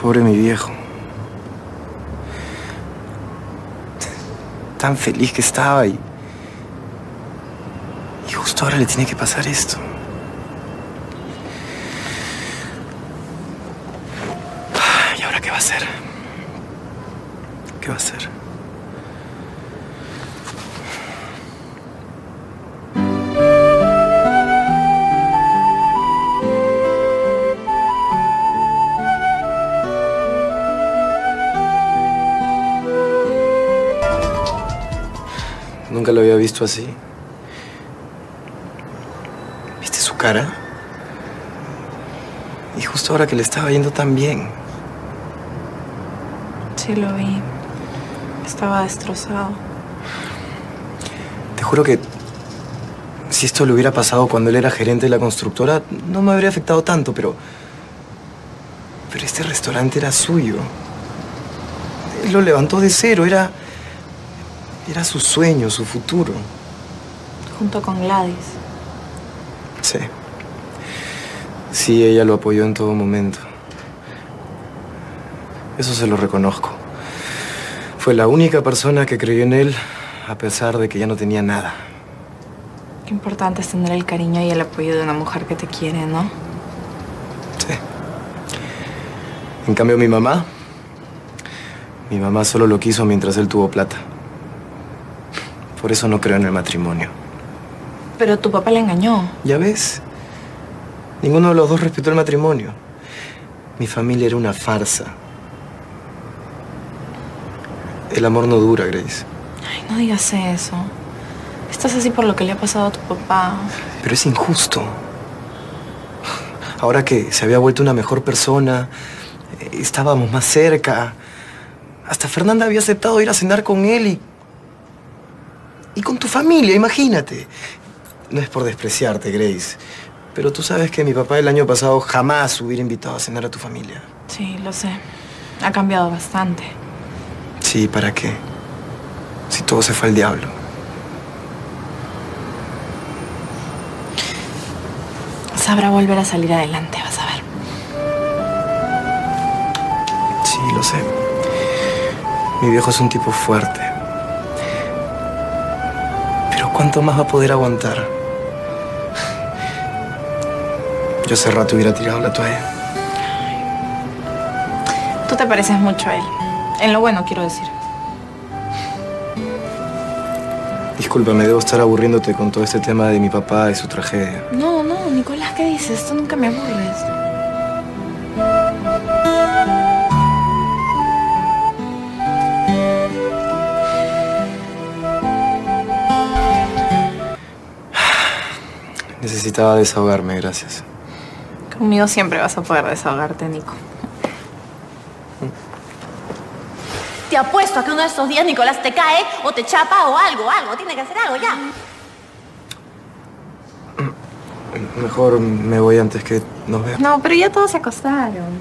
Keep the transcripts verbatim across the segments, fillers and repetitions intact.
Pobre mi viejo. Tan feliz que estaba y... Y justo ahora le tiene que pasar esto. ¿Y ahora qué va a hacer? ¿Qué va a hacer? Nunca lo había visto así. ¿Viste su cara? Y justo ahora que le estaba yendo tan bien. Sí, lo vi. Estaba destrozado. Te juro que si esto le hubiera pasado cuando él era gerente de la constructora, no me habría afectado tanto, pero... Pero este restaurante era suyo. Él lo levantó de cero, era... Era su sueño, su futuro. Junto con Gladys. Sí. Sí, ella lo apoyó en todo momento. Eso se lo reconozco. Fue la única persona que creyó en él, a pesar de que ya no tenía nada. Qué importante es tener el cariño y el apoyo de una mujer que te quiere, ¿no? Sí. En cambio, mi mamá... Mi mamá solo lo quiso mientras él tuvo plata. Por eso no creo en el matrimonio. Pero tu papá le engañó. ¿Ya ves? Ninguno de los dos respetó el matrimonio. Mi familia era una farsa. El amor no dura, Grace. Ay, no digas eso. Estás así por lo que le ha pasado a tu papá. Pero es injusto. Ahora que se había vuelto una mejor persona, estábamos más cerca. Hasta Fernanda había aceptado ir a cenar con él y... Y con tu familia, imagínate. No es por despreciarte, Grace, pero tú sabes que mi papá el año pasado jamás hubiera invitado a cenar a tu familia. Sí, lo sé. Ha cambiado bastante. Sí, ¿para qué? Si todo se fue al diablo. Sabrá volver a salir adelante, vas a ver. Sí, lo sé. Mi viejo es un tipo fuerte. Pero ¿cuánto más va a poder aguantar? Yo hace rato hubiera tirado la toalla. Tú te pareces mucho a él. En lo bueno, quiero decir. Discúlpame, debo estar aburriéndote con todo este tema de mi papá y su tragedia. No, no, Nicolás, ¿qué dices? Tú nunca me aburres. Necesitaba desahogarme, gracias. Conmigo siempre vas a poder desahogarte, Nico. Te apuesto a que uno de estos días Nicolás te cae o te chapa o algo, algo. Tiene que hacer algo ya. Mejor me voy antes que nos vean. No, pero ya todos se acostaron.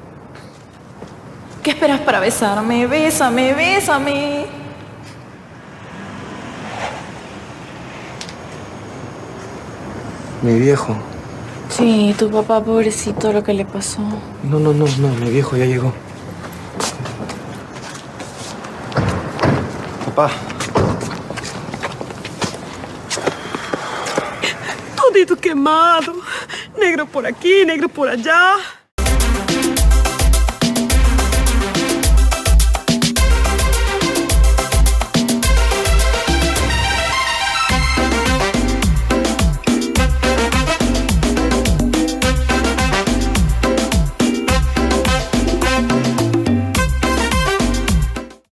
¿Qué esperas para besarme? Bésame, bésame. Mi viejo. Sí, tu papá, pobrecito, lo que le pasó. No, no, no, no, mi viejo ya llegó. Papá. Todito quemado. Negro por aquí, negro por allá.